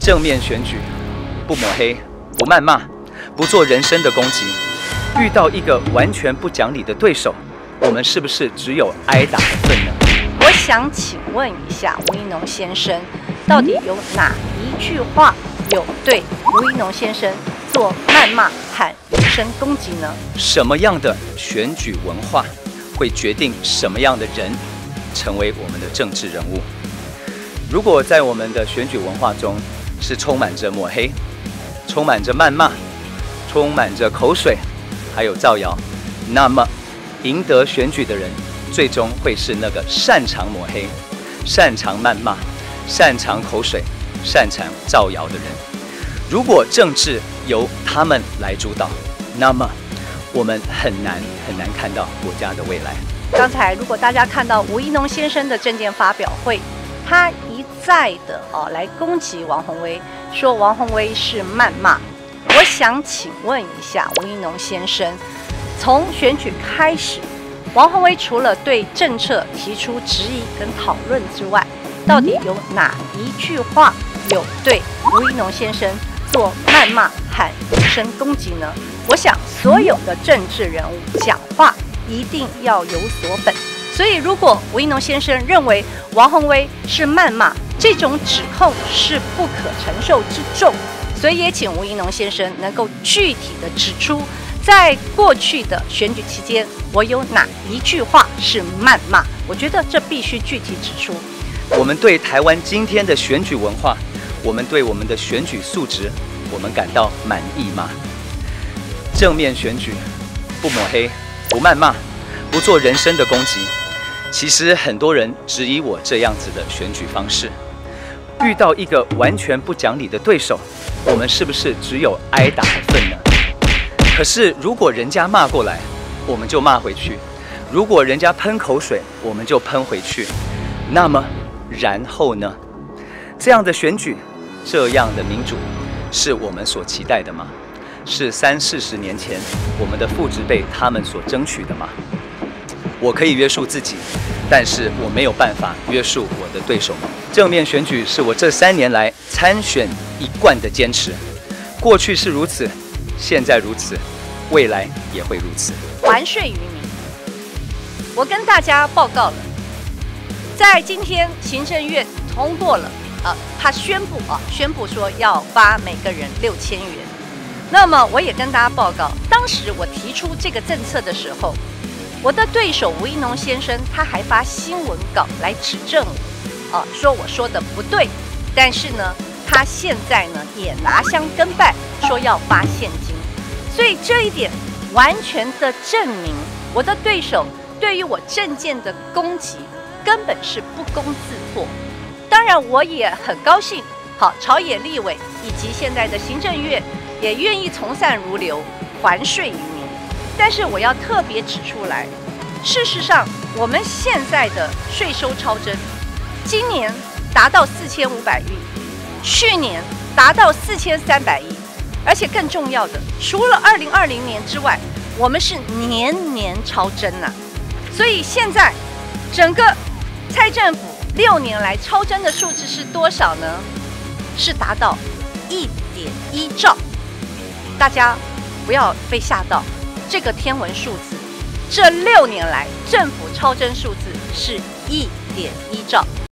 正面选举，不抹黑，不谩骂，不做人身的攻击。遇到一个完全不讲理的对手，我们是不是只有挨打的份呢？ 我想请问一下吴怡农先生，到底有哪一句话有对吴怡农先生做谩骂和人身攻击呢？ 什么样的选举文化会决定什么样的人成为我们的政治人物？如果在我们的选举文化中是充满着抹黑、充满着谩骂、充满着口水，还有造谣，那么赢得选举的人最终会是那个擅长抹黑、擅长谩骂、擅长口水、擅长造谣的人。如果政治由他们来主导，那么我们很难看到国家的未来。 刚才如果大家看到吴怡农先生的政见发表会，他一再的来攻击王宏威，说王宏威是谩骂。我想请问一下吴怡农先生，从选举开始，王宏威除了对政策提出质疑跟讨论之外，到底有哪一句话有对吴怡农先生做谩骂和人身攻击呢？我想所有的政治人物讲话一定要有所本，所以如果吴怡农先生认为王宏威是谩骂，这种指控是不可承受之重，所以也请吴怡农先生能够具体的指出，在过去的选举期间，我有哪一句话是谩骂？我觉得这必须具体指出。 我们对台湾今天的选举文化，我们对我们的选举素质，我们感到满意吗？正面选举，不抹黑，不谩骂，不做人身的攻击。其实很多人质疑我这样子的选举方式。遇到一个完全不讲理的对手，我们是不是只有挨打的份呢？可是如果人家骂过来，我们就骂回去；如果人家喷口水，我们就喷回去。那么然后呢？这样的选举，这样的民主，是我们所期待的吗？是30-40年前我们的父执辈他们所争取的吗？我可以约束自己，但是我没有办法约束我的对手们。正面选举是我这3年来参选一贯的坚持，过去是如此，现在如此，未来也会如此。 还税于民，我跟大家报告了，在今天行政院通过了，他宣布说要发每个人6000元。那么我也跟大家报告，当时我提出这个政策的时候，我的对手吴怡农先生他还发新闻稿来指正我，说我说的不对。但是呢，他现在呢也拿香跟拜，说要发现金。所以这一点完全的证明，我的对手对于我政见的攻击根本是不攻自破。当然，我也很高兴，朝野立委以及现在的行政院也愿意从善如流，还税于民。但是我要特别指出来，事实上我们现在的税收超征，今年达到4500亿，去年达到4300亿，而且更重要的，除了2020年之外，我们是年年超征啊。所以现在整个蔡政府6年来超征的数字是多少呢？是达到1.1兆。大家不要被吓到，这个天文数字，这6年来政府超征数字是1.1兆。